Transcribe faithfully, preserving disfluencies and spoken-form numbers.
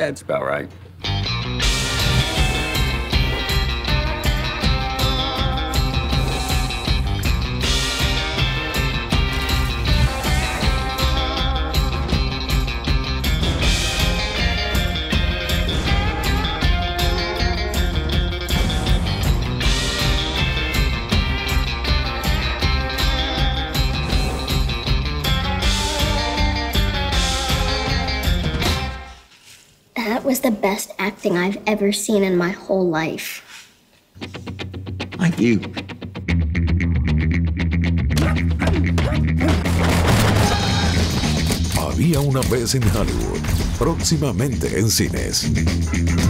Yeah, it's about right. That was the best acting I've ever seen in my whole life. Thank you. Había una vez en Hollywood, próximamente en cines.